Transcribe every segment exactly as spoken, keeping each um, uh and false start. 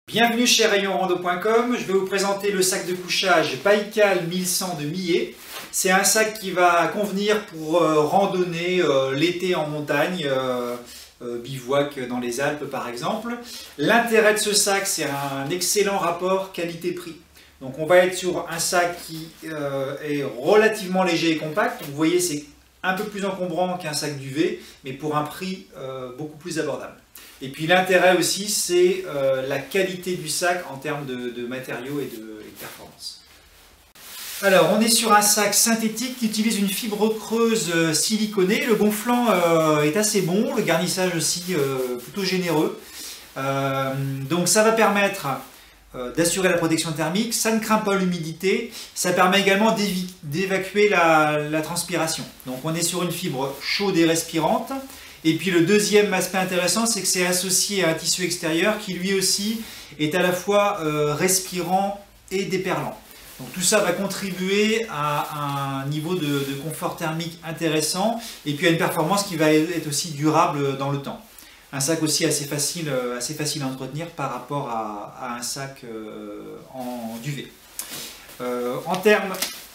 Bienvenue chez rayon rando point com, je vais vous présenter le sac de couchage Baïkal mille cent de Millet. C'est un sac qui va convenir pour euh, randonner euh, l'été en montagne, euh, euh, bivouac dans les Alpes par exemple. L'intérêt de ce sac, c'est un excellent rapport qualité-prix. Donc on va être sur un sac qui euh, est relativement léger et compact. Vous voyez, c'est un peu plus encombrant qu'un sac duvet, mais pour un prix euh, beaucoup plus abordable. Et puis l'intérêt aussi, c'est euh, la qualité du sac en termes de, de matériaux et de, et de performance. Alors, on est sur un sac synthétique qui utilise une fibre creuse euh, siliconée. Le gonflant euh, est assez bon, le garnissage aussi euh, plutôt généreux. Euh, donc ça va permettre euh, d'assurer la protection thermique, ça ne craint pas l'humidité, ça permet également d'évacuer la, la transpiration. Donc on est sur une fibre chaude et respirante. Et puis le deuxième aspect intéressant, c'est que c'est associé à un tissu extérieur qui lui aussi est à la fois euh, respirant et déperlant. Donc tout ça va contribuer à un niveau de, de confort thermique intéressant et puis à une performance qui va être aussi durable dans le temps. Un sac aussi assez facile, assez facile à entretenir par rapport à, à un sac euh, en duvet. Euh, en termes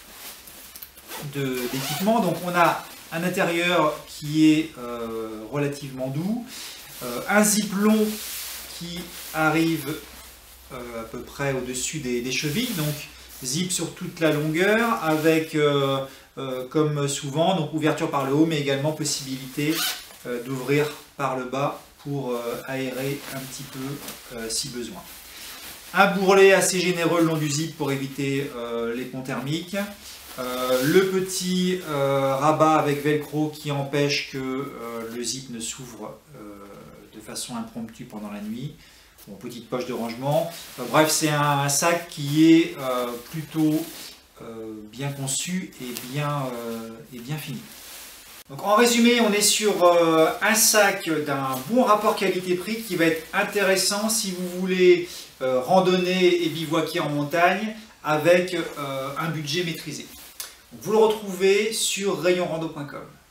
d'équipement, donc on a un intérieur qui est euh, relativement doux, euh, un zip long qui arrive euh, à peu près au-dessus des, des chevilles, donc zip sur toute la longueur, avec euh, euh, comme souvent, donc ouverture par le haut, mais également possibilité euh, d'ouvrir par le bas pour euh, aérer un petit peu euh, si besoin. Un bourrelet assez généreux le long du zip pour éviter euh, les ponts thermiques. Euh, le petit euh, rabat avec velcro qui empêche que euh, le zip ne s'ouvre euh, de façon impromptue pendant la nuit. Bon, petite poche de rangement. Euh, bref, c'est un, un sac qui est euh, plutôt euh, bien conçu et bien, euh, et bien fini. Donc, en résumé, on est sur euh, un sac d'un bon rapport qualité-prix qui va être intéressant si vous voulez euh, randonner et bivouaquer en montagne avec euh, un budget maîtrisé. Vous le retrouvez sur rayon rando point com.